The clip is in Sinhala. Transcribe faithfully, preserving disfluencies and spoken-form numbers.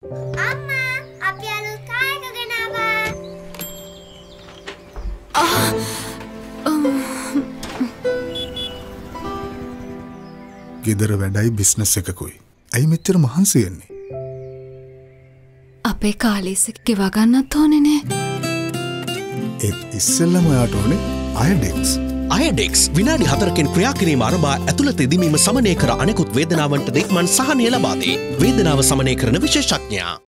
අම්මා අපි අලුත් කාර් එක ගෙනාවා. ගෙදර වැඩයි බිස්නස් එකකුයි. ඇයි මෙච්චර මහන්සි වෙන්නේ? අපේ කාලීස් එක ගෙවා ගන්නත් ඕනේ නේ. ඒත් ඉස්සෙල්ලම ඔයාට ඕනේ අයඩෙක්ස්. අයඩෙක්ස් විනාඩි හතරකින් ක්‍රියා කිරීම ආරම්භ ඇතුළත දිමීම සමනය කර අනෙකුත් වේදනාවන්ට දෙක්මන් සහනය ලබා දේ. වේදනාව සමනය කරන විශේෂඥයා.